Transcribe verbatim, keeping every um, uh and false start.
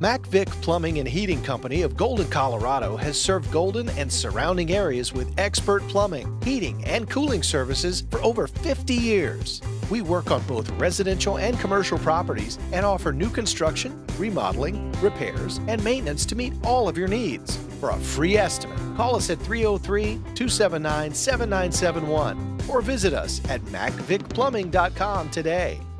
MacVic Plumbing and Heating Company of Golden, Colorado has served Golden and surrounding areas with expert plumbing, heating, and cooling services for over fifty years. We work on both residential and commercial properties and offer new construction, remodeling, repairs, and maintenance to meet all of your needs. For a free estimate, call us at three oh three, two seven nine, seven nine seven one or visit us at mac vic plumbing dot com today.